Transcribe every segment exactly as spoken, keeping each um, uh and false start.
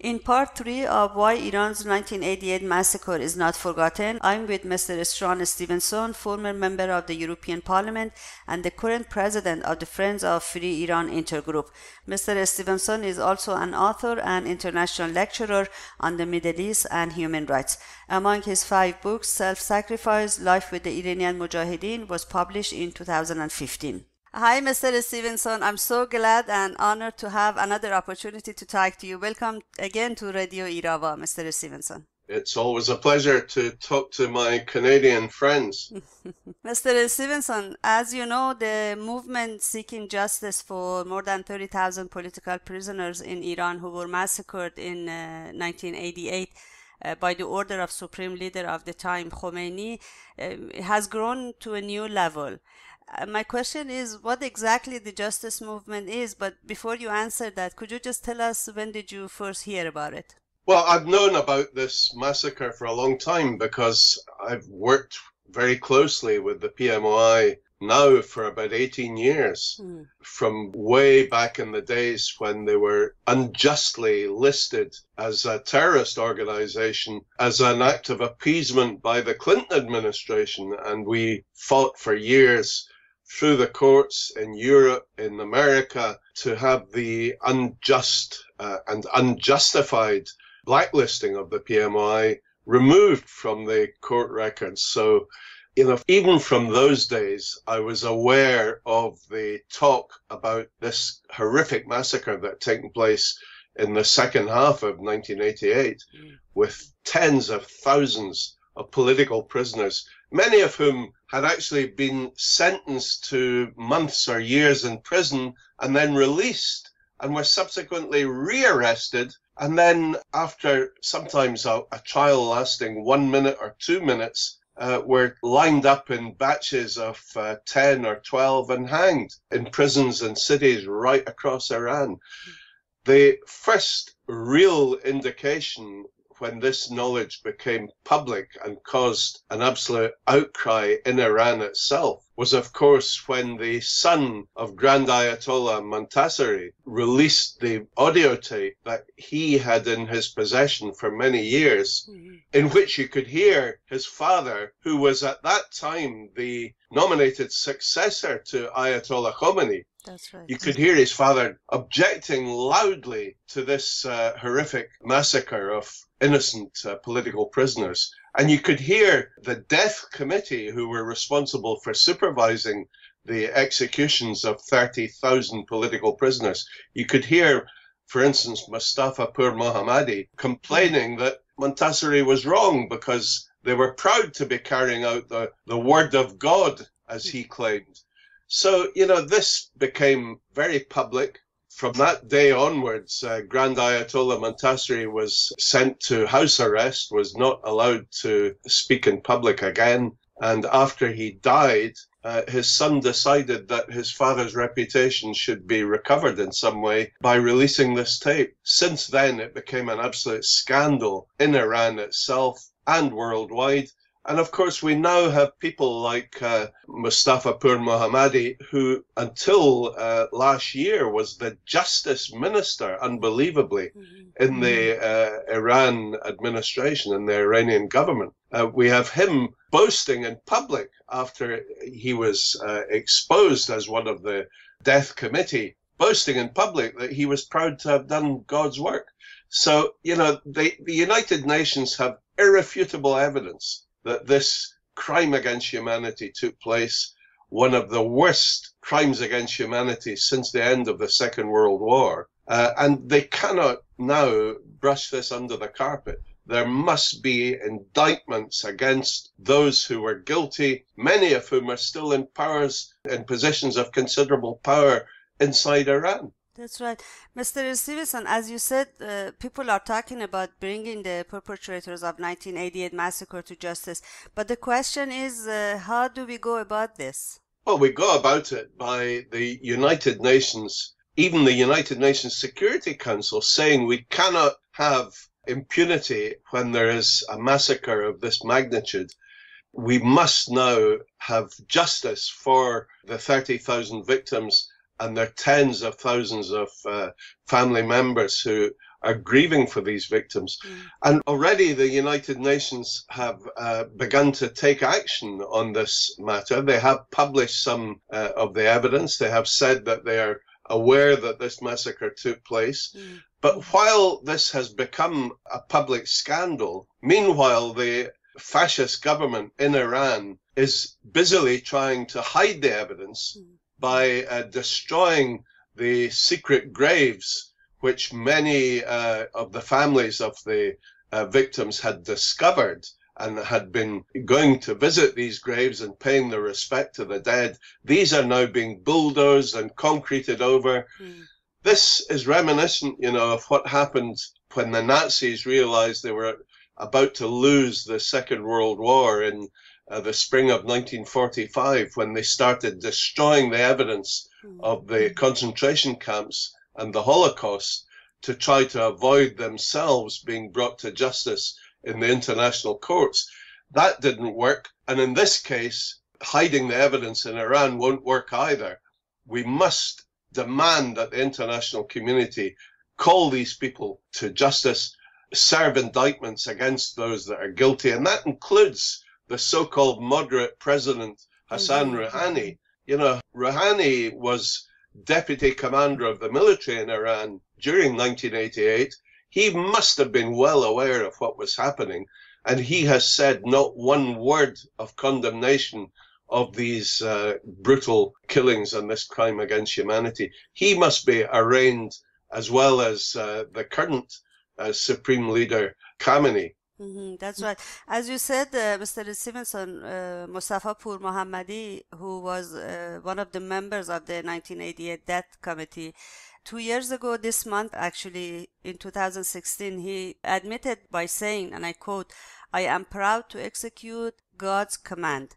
In part three of Why Iran's nineteen eighty-eight Massacre is Not Forgotten, I'm with Mister Struan Stevenson, former member of the European Parliament and the current president of the Friends of Free Iran Intergroup. Mister Stevenson is also an author and international lecturer on the Middle East and human rights. Among his five books, Self-Sacrifice, Life with the Iranian Mojahedin was published in two thousand fifteen. Hi, Mister Stevenson. I'm so glad and honored to have another opportunity to talk to you. Welcome again to Radio Irava, Mister Stevenson. It's always a pleasure to talk to my Canadian friends. Mister Stevenson, as you know, the movement seeking justice for more than thirty thousand political prisoners in Iran who were massacred in uh, nineteen eighty-eight uh, by the order of Supreme Leader of the time, Khomeini, uh, has grown to a new level. Uh, my question is what exactly the justice movement is, but before you answer that, could you just tell us when did you first hear about it? Well, I've known about this massacre for a long time because I've worked very closely with the P M O I now for about eighteen years, mm. from way back in the days when they were unjustly listed as a terrorist organization as an act of appeasement by the Clinton administration. And we fought for years through the courts in Europe, in America, to have the unjust uh, and unjustified blacklisting of the P M O I removed from the court records. So, you know, even from those days, I was aware of the talk about this horrific massacre that had taken place in the second half of nineteen eighty-eight, mm. with tens of thousands of political prisoners, many of whom had actually been sentenced to months or years in prison and then released and were subsequently rearrested. And then after sometimes a, a trial lasting one minute or two minutes, uh, were lined up in batches of uh, ten or twelve and hanged in prisons and cities right across Iran. The first real indication when this knowledge became public and caused an absolute outcry in Iran itself was, of course, when the son of Grand Ayatollah Montazeri released the audio tape that he had in his possession for many years, mm-hmm. in which you could hear his father, who was at that time the nominated successor to Ayatollah Khomeini. That's right. You could hear his father objecting loudly to this uh, horrific massacre of innocent uh, political prisoners. And you could hear the death committee who were responsible for supervising the executions of thirty thousand political prisoners. You could hear, for instance, Mustafa Pur Mohammadi complaining that Montazeri was wrong because they were proud to be carrying out the, the word of God, as he claimed. So, you know, this became very public. From that day onwards, uh, Grand Ayatollah Montazeri was sent to house arrest, was not allowed to speak in public again. And after he died, uh, his son decided that his father's reputation should be recovered in some way by releasing this tape. Since then, it became an absolute scandal in Iran itself and worldwide. And of course, we now have people like uh, Mustafa Pur Mohammadi, who until uh, last year was the justice minister, unbelievably, mm-hmm. in the uh, Iran administration, in the Iranian government. Uh, we have him boasting in public after he was uh, exposed as one of the death committee, boasting in public that he was proud to have done God's work. So, you know, they, the United Nations have irrefutable evidence that this crime against humanity took place, one of the worst crimes against humanity since the end of the Second World War. Uh, and they cannot now brush this under the carpet. There must be indictments against those who were guilty, many of whom are still in powers, in positions of considerable power inside Iran. That's right. Mister Stevenson, as you said, uh, people are talking about bringing the perpetrators of nineteen eighty-eight massacre to justice. But the question is, uh, how do we go about this? Well, we go about it by the United Nations, even the United Nations Security Council, saying we cannot have impunity when there is a massacre of this magnitude. We must now have justice for the thirty thousand victims and there are tens of thousands of uh, family members who are grieving for these victims. Mm. And already the United Nations have uh, begun to take action on this matter. They have published some uh, of the evidence. They have said that they are aware that this massacre took place. Mm. But while this has become a public scandal, meanwhile, the fascist government in Iran is busily trying to hide the evidence mm. by uh, destroying the secret graves which many uh, of the families of the uh, victims had discovered and had been going to visit these graves and paying their respect to the dead. These are now being bulldozed and concreted over. Mm. This is reminiscent, you know, of what happened when the Nazis realized they were about to lose the Second World War in uh, the spring of nineteen forty-five, when they started destroying the evidence mm. of the concentration camps and the Holocaust to try to avoid themselves being brought to justice in the international courts. That didn't work. And in this case, hiding the evidence in Iran won't work either. We must demand that the international community call these people to justice, serve indictments against those that are guilty. And that includes the so-called moderate president, Hassan mm-hmm. Rouhani. You know, Rouhani was deputy commander of the military in Iran during nineteen eighty-eight. He must have been well aware of what was happening, and he has said not one word of condemnation of these uh, brutal killings and this crime against humanity. He must be arraigned, as well as uh, the current uh, supreme leader, Khamenei. Mm-hmm, that's right. As you said, uh, Mister Stevenson, uh, Mustafa Pur Mohammadi, who was uh, one of the members of the nineteen eighty-eight Death Committee, two years ago this month, actually in two thousand sixteen, he admitted by saying, and I quote, "I am proud to execute God's command."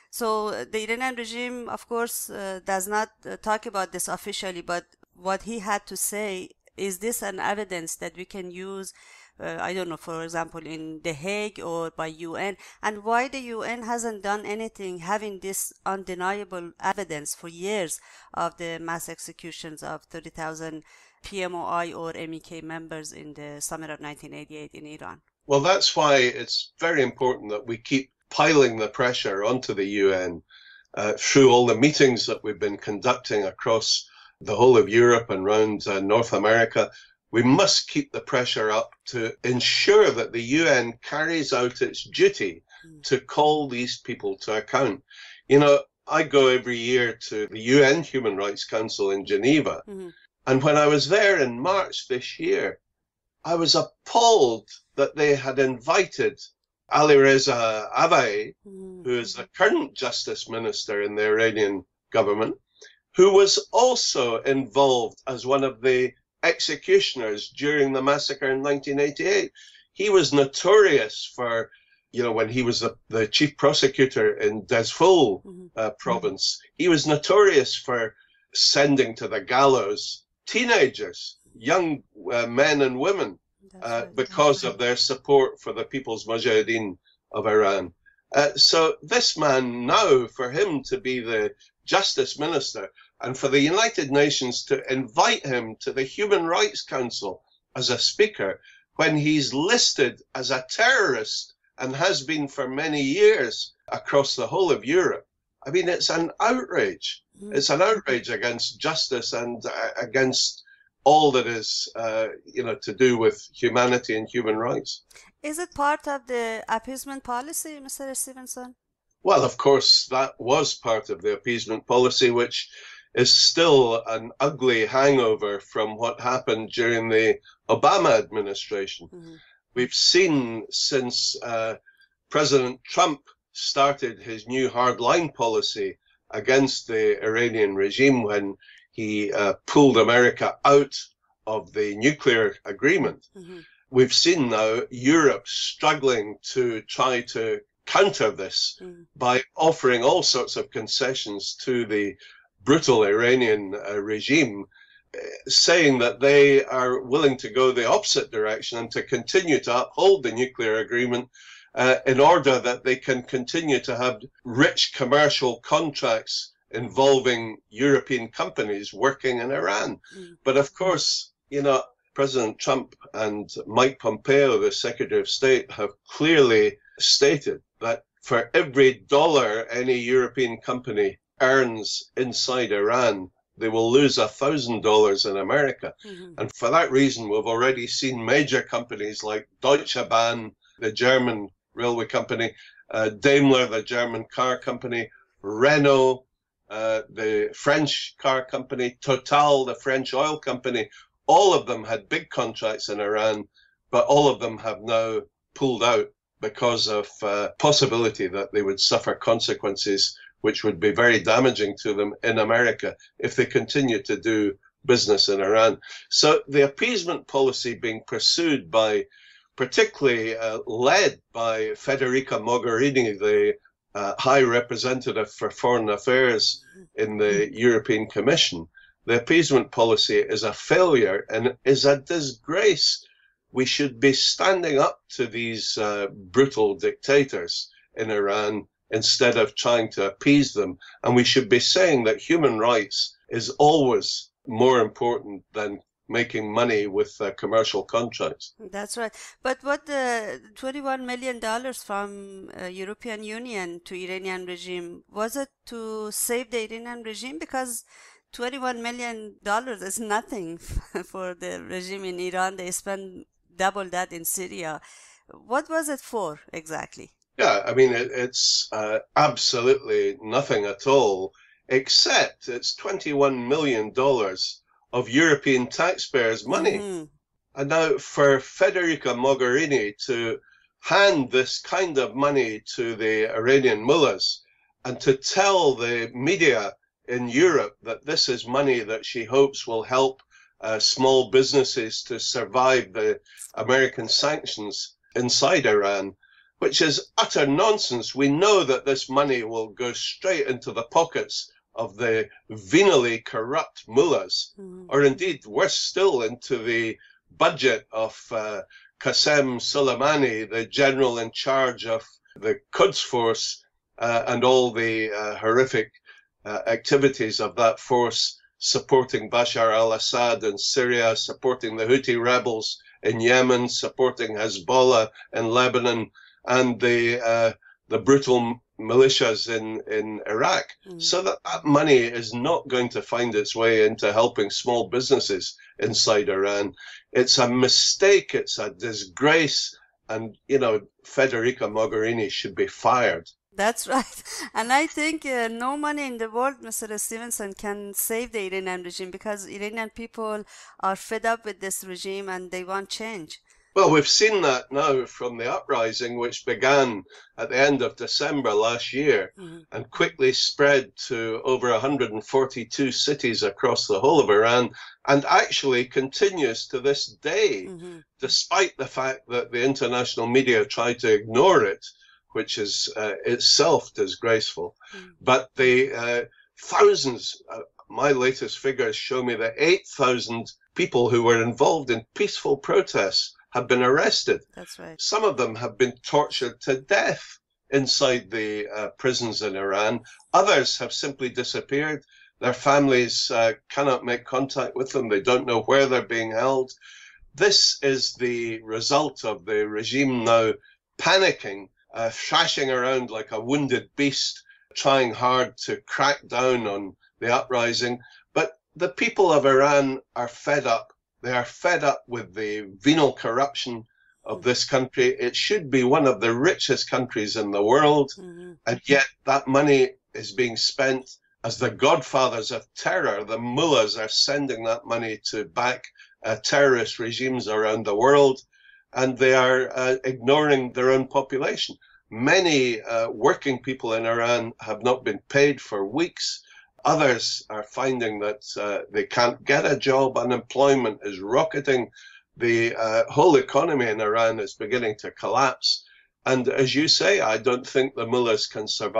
So the Iranian regime, of course, uh, does not uh, talk about this officially, but what he had to say, is this an evidence that we can use, uh, I don't know, for example, in The Hague or by U N, and why the U N hasn't done anything, having this undeniable evidence for years of the mass executions of thirty thousand P M O I or M E K members in the summer of nineteen eighty-eight in Iran? Well, that's why it's very important that we keep piling the pressure onto the U N uh, through all the meetings that we've been conducting across the whole of Europe and around uh, North America. We must keep the pressure up to ensure that the U N carries out its duty mm. to call these people to account. You know, I go every year to the U N Human Rights Council in Geneva, mm-hmm. and when I was there in March this year, I was appalled that they had invited Alireza Avaei, mm. who is the current justice minister in the Iranian government, who was also involved as one of the executioners during the massacre in nineteen eighty-eight. He was notorious for, you know, when he was the, the chief prosecutor in Dezful mm-hmm. uh, province, he was notorious for sending to the gallows teenagers, young uh, men and women, uh, right. because of their support for the People's Mojahedin of Iran. Uh, so this man now, for him to be the justice minister, and for the United Nations to invite him to the Human Rights Council as a speaker, when he's listed as a terrorist and has been for many years across the whole of Europe. I mean, it's an outrage. Mm. It's an outrage against justice and uh, against all that is, uh, you know, to do with humanity and human rights. Is it part of the appeasement policy, Mister Stevenson? Well, of course, that was part of the appeasement policy, which is still an ugly hangover from what happened during the Obama administration. Mm-hmm. We've seen since uh, President Trump started his new hardline policy against the Iranian regime when he uh, pulled America out of the nuclear agreement. Mm-hmm. We've seen now Europe struggling to try to counter this mm. by offering all sorts of concessions to the brutal Iranian uh, regime, uh, saying that they are willing to go the opposite direction and to continue to uphold the nuclear agreement uh, in order that they can continue to have rich commercial contracts involving European companies working in Iran. Mm. But of course, you know, President Trump and Mike Pompeo, the Secretary of State, have clearly stated that for every dollar any European company earns inside Iran, they will lose one thousand dollars in America. Mm-hmm. And for that reason, we've already seen major companies like Deutsche Bahn, the German railway company, uh, Daimler, the German car company, Renault, uh, the French car company, Total, the French oil company, all of them had big contracts in Iran, but all of them have now pulled out because of uh, possibility that they would suffer consequences which would be very damaging to them in America if they continue to do business in Iran. So the appeasement policy being pursued by, particularly uh, led by Federica Mogherini, the uh, High Representative for Foreign Affairs in the European Commission, the appeasement policy is a failure and is a disgrace. We should be standing up to these uh, brutal dictators in Iran instead of trying to appease them. And we should be saying that human rights is always more important than making money with uh, commercial contracts. That's right. But what the twenty-one million dollars from uh, European Union to Iranian regime, was it to save the Iranian regime? Because twenty-one million dollars is nothing for the regime in Iran. They spend double that in Syria. What was it for exactly? Yeah, I mean, it, it's uh, absolutely nothing at all, except it's twenty-one million dollars of European taxpayers' money. Mm-hmm. And now for Federica Mogherini to hand this kind of money to the Iranian mullahs and to tell the media in Europe that this is money that she hopes will help uh, small businesses to survive the American sanctions inside Iran, which is utter nonsense. We know that this money will go straight into the pockets of the venally corrupt mullahs, mm-hmm. or indeed, worse still, into the budget of uh, Qasem Soleimani, the general in charge of the Quds force uh, and all the uh, horrific uh, activities of that force, supporting Bashar al-Assad in Syria, supporting the Houthi rebels in Yemen, supporting Hezbollah in Lebanon, and the uh, the brutal militias in, in Iraq, mm. so that that money is not going to find its way into helping small businesses inside Iran. It's a mistake, it's a disgrace, and, you know, Federica Mogherini should be fired. That's right. And I think uh, no money in the world, Mister Stevenson, can save the Iranian regime, because Iranian people are fed up with this regime and they want change. Well, we've seen that now from the uprising, which began at the end of December last year, mm-hmm. and quickly spread to over one hundred forty-two cities across the whole of Iran, and actually continues to this day, mm-hmm. despite the fact that the international media try to ignore it, which is uh, itself disgraceful. Mm-hmm. But the uh, thousands, uh, my latest figures show me that eight thousand people who were involved in peaceful protests have been arrested. That's right. Some of them have been tortured to death inside the uh, prisons in Iran. Others have simply disappeared. Their families uh, cannot make contact with them. They don't know where they're being held. This is the result of the regime now panicking, uh, thrashing around like a wounded beast, trying hard to crack down on the uprising. But the people of Iran are fed up. They are fed up with the venal corruption of this country. It should be one of the richest countries in the world, mm-hmm. and yet that money is being spent as the godfathers of terror. The mullahs are sending that money to back uh, terrorist regimes around the world, and they are uh, ignoring their own population. Many uh, working people in Iran have not been paid for weeks. Others are finding that uh, they can't get a job. Unemployment is rocketing. The uh, whole economy in Iran is beginning to collapse. And as you say, I don't think the mullahs can survive.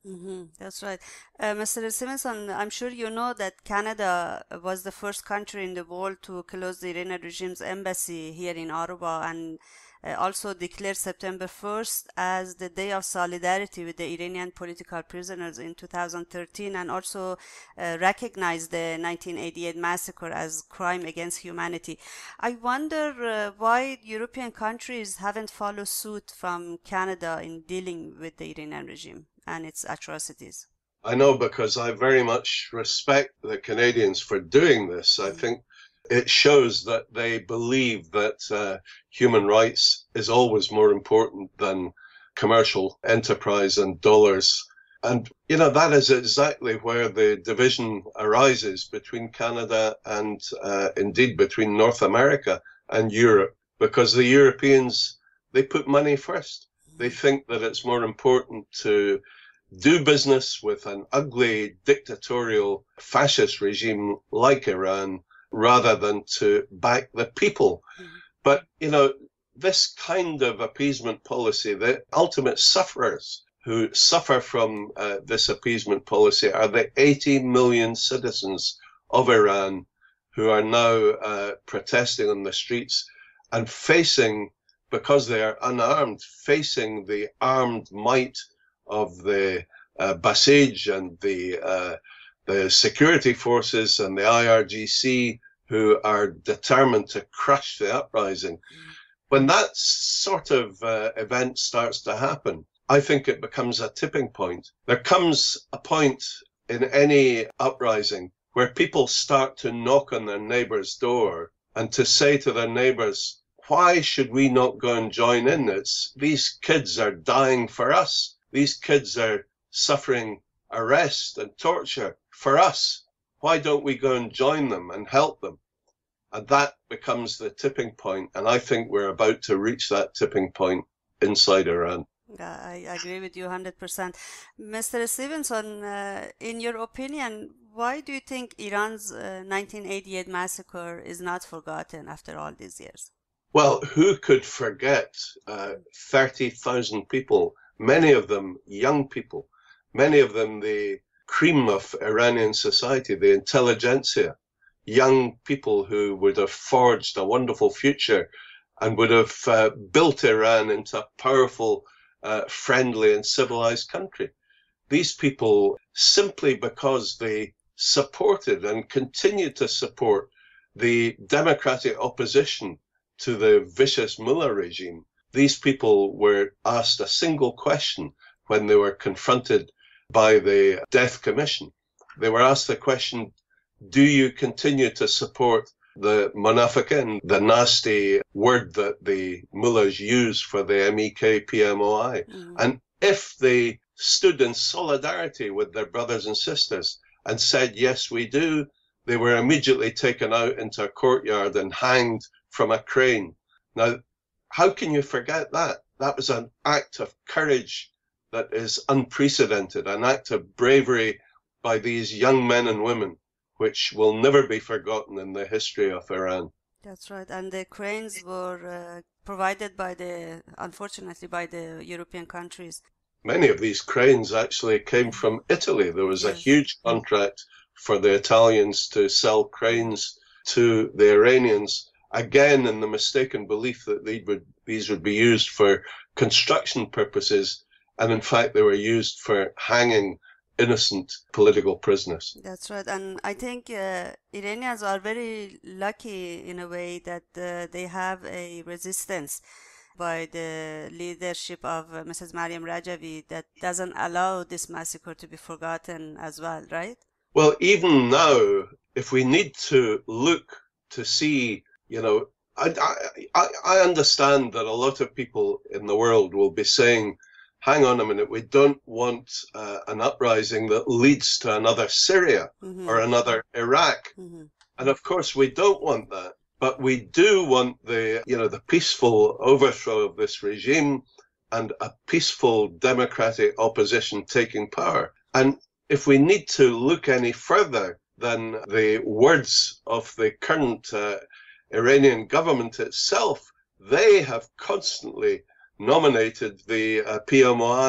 Mm-hmm. That's right. Uh, mister Stevenson, I'm sure you know that Canada was the first country in the world to close the Iranian regime's embassy here in Ottawa, and uh, also declare September first as the Day of Solidarity with the Iranian political prisoners in two thousand thirteen, and also uh, recognize the nineteen eighty-eight massacre as crime against humanity. I wonder uh, why European countries haven't followed suit from Canada in dealing with the Iranian regime and its atrocities. I know, because I very much respect the Canadians for doing this. I think it shows that they believe that uh, human rights is always more important than commercial enterprise and dollars. And, you know, that is exactly where the division arises between Canada and uh, indeed between North America and Europe, because the Europeans, they put money first. They think that it's more important to do business with an ugly dictatorial fascist regime like Iran rather than to back the people. Mm-hmm. But, you know, this kind of appeasement policy, the ultimate sufferers who suffer from uh, this appeasement policy are the eighty million citizens of Iran who are now uh, protesting on the streets and facing, because they are unarmed, facing the armed might of the uh, Basij and the uh, the security forces and the I R G C, who are determined to crush the uprising. When that sort of uh, event starts to happen, I think it becomes a tipping point. There comes a point in any uprising where people start to knock on their neighbor's door and to say to their neighbors, why should we not go and join in? It's, these kids are dying for us. These kids are suffering arrest and torture for us. Why don't we go and join them and help them? And that becomes the tipping point. And I think we're about to reach that tipping point inside Iran. Yeah, I agree with you one hundred percent. Mister Stevenson, uh, in your opinion, why do you think Iran's uh, nineteen eighty-eight massacre is not forgotten after all these years? Well, who could forget uh, thirty thousand people, many of them young people, many of them the cream of Iranian society, the intelligentsia, young people who would have forged a wonderful future and would have uh, built Iran into a powerful, uh, friendly and civilized country. These people, simply because they supported and continued to support the democratic opposition to the vicious mullah regime, these people were asked a single question when they were confronted by the Death Commission. They were asked the question, do you continue to support the Munafiqin, the nasty word that the mullahs use for the M E K P M O I? Mm. And if they stood in solidarity with their brothers and sisters and said, yes, we do, they were immediately taken out into a courtyard and hanged from a crane. Now, how can you forget that? That was an act of courage that is unprecedented, an act of bravery by these young men and women, which will never be forgotten in the history of Iran. That's right. And the cranes were uh, provided by the, unfortunately, by the European countries. Many of these cranes actually came from Italy. There was yes. a huge contract for the Italians to sell cranes to the Iranians, again in the mistaken belief that they would, these would be used for construction purposes, and in fact they were used for hanging innocent political prisoners. That's right. And I think uh, Iranians are very lucky in a way that uh, they have a resistance by the leadership of uh, Missus Mariam Rajavi that doesn't allow this massacre to be forgotten as well, right? Well, even now, if we need to look to see, you know, I, I, I understand that a lot of people in the world will be saying, hang on a minute, we don't want uh, an uprising that leads to another Syria mm-hmm. or another Iraq. Mm-hmm. And of course, we don't want that. But we do want the, you know, the peaceful overthrow of this regime and a peaceful democratic opposition taking power. And if we need to look any further than the words of the current uh, Iranian government itself, they have constantly nominated the uh, P M O I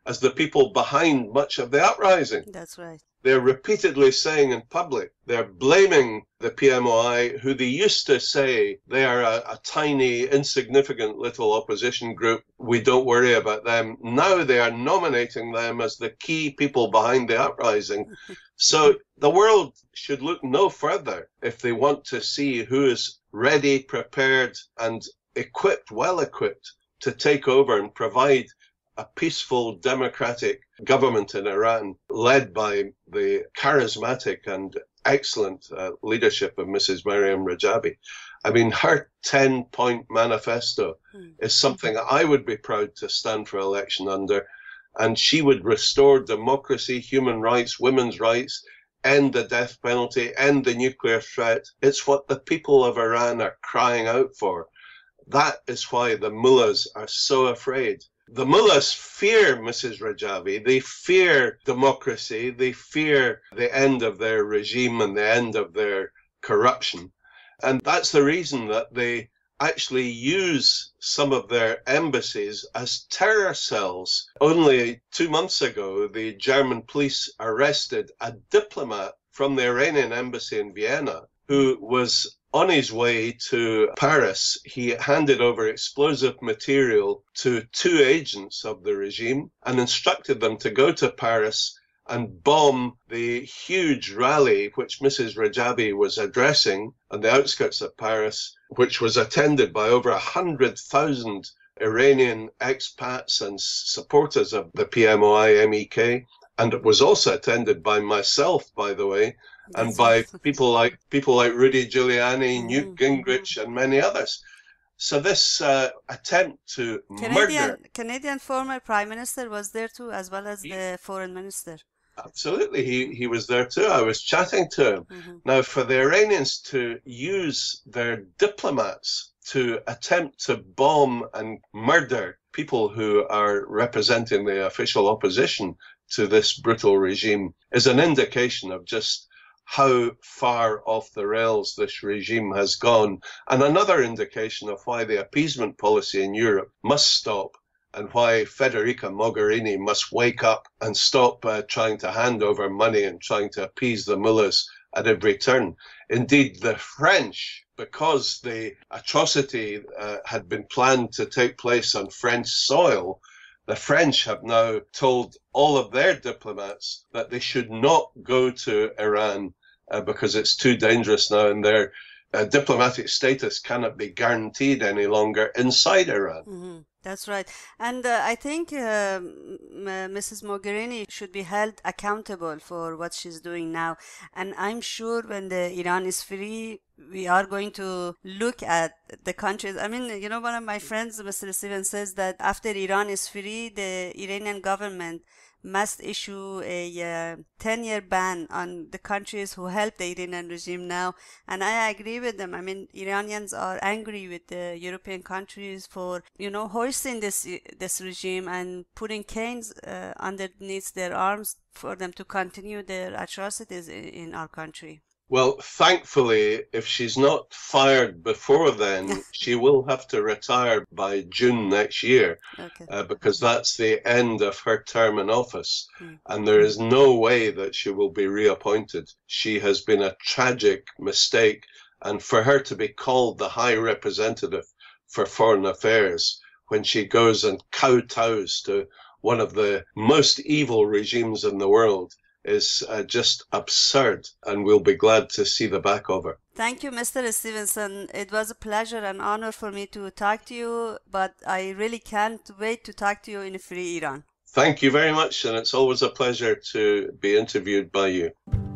as the people behind much of the uprising. That's right. They're repeatedly saying in public, they're blaming the P M O I, who they used to say they are a, a tiny, insignificant little opposition group. We don't worry about them. Now they are nominating them as the key people behind the uprising. So the world should look no further if they want to see who is ready, prepared, and equipped, well equipped, to take over and provide a peaceful, democratic government in Iran, led by the charismatic and excellent uh, leadership of Missus Maryam Rajabi. I mean, her ten-point manifesto mm. is something I would be proud to stand for election under, and she would restore democracy, human rights, women's rights, end the death penalty, end the nuclear threat. It's what the people of Iran are crying out for. That is why the mullahs are so afraid. The mullahs fear Missus Rajabi, they fear democracy, they fear the end of their regime and the end of their corruption. And that's the reason that they actually use some of their embassies as terror cells. Only two months ago, the German police arrested a diplomat from the Iranian embassy in Vienna who was on his way to Paris. He handed over explosive material to two agents of the regime and instructed them to go to Paris and bomb the huge rally which Missus Rajabi was addressing on the outskirts of Paris, which was attended by over one hundred thousand Iranian expats and supporters of the P M O I M E K. And it was also attended by myself, by the way, and That's by awesome. people like people like Rudy Giuliani, mm-hmm. Newt Gingrich, and many others. So this uh, attempt to Canadian, murder... Canadian former Prime Minister was there too, as well as he, the Foreign Minister. Absolutely, he, he was there too. I was chatting to him. Mm-hmm. Now, for the Iranians to use their diplomats to attempt to bomb and murder people who are representing the official opposition to this brutal regime is an indication of just how far off the rails this regime has gone, and another indication of why the appeasement policy in Europe must stop and why Federica Mogherini must wake up and stop uh, trying to hand over money and trying to appease the mullahs at every turn. Indeed, the French, because the atrocity uh, had been planned to take place on French soil, the French have now told all of their diplomats that they should not go to Iran uh, because it's too dangerous now, and their uh, diplomatic status cannot be guaranteed any longer inside Iran. Mm-hmm. That's right. And uh, I think uh, Missus Mogherini should be held accountable for what she's doing now. And I'm sure when the Iran is free, we are going to look at the countries. I mean, you know, one of my friends, Mister Stevenson, says that after Iran is free, the Iranian government must issue a ten-year uh, ban on the countries who help the Iranian regime now. And I agree with them. I mean, Iranians are angry with the European countries for, you know, hoisting this this regime and putting canes uh, underneath their arms for them to continue their atrocities in, in our country. Well, thankfully, if she's not fired before then, she will have to retire by June next year, okay. uh, because that's the end of her term in office. Mm. And there is no way that she will be reappointed. She has been a tragic mistake. And for her to be called the High Representative for Foreign Affairs when she goes and kowtows to one of the most evil regimes in the world is uh, just absurd, and we'll be glad to see the back of her. Thank you, Mister Stevenson. It was a pleasure and honor for me to talk to you, but I really can't wait to talk to you in a free Iran. Thank you very much, and it's always a pleasure to be interviewed by you.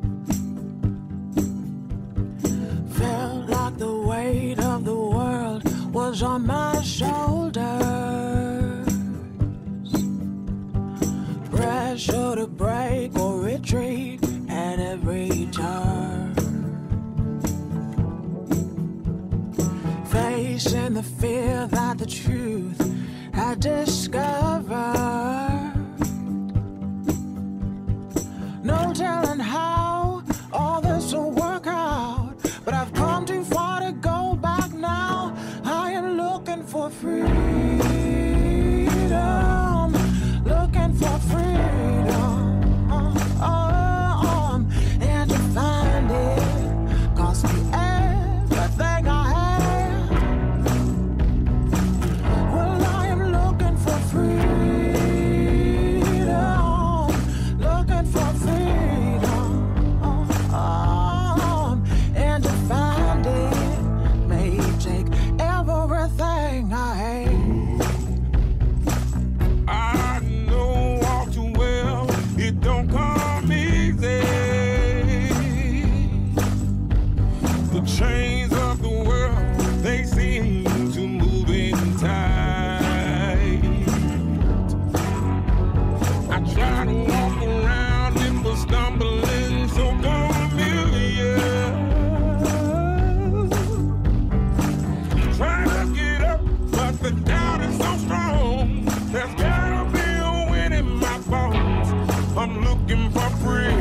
Felt like the weight of the world was on my shoulders. Pressure to break or retreat at every turn. Facing the fear that the truth had discovered. No telling how all this will work out, but I've come too far to go back now. I am looking for freedom, looking for freedom. the doubt is so strong. There's gotta be a wind in my bones. I'm looking for freedom,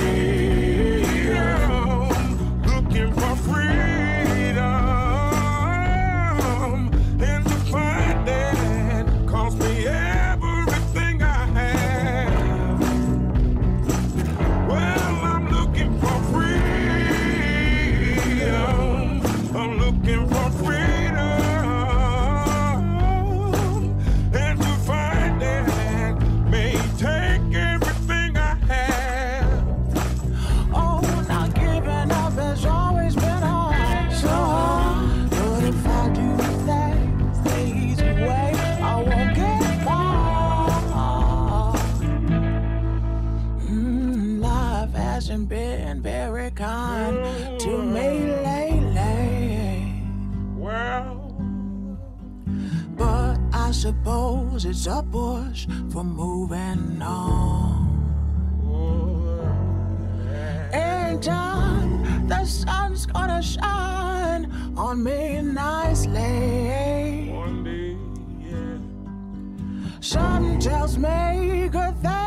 looking for freedom, and to find that cost me everything I have. Well, I'm looking for freedom. I'm looking for freedom. Been very kind to me lately. Well, but I suppose it's a push for moving on. In time, the sun's gonna shine on me nicely. One day, yeah. Something tells me good things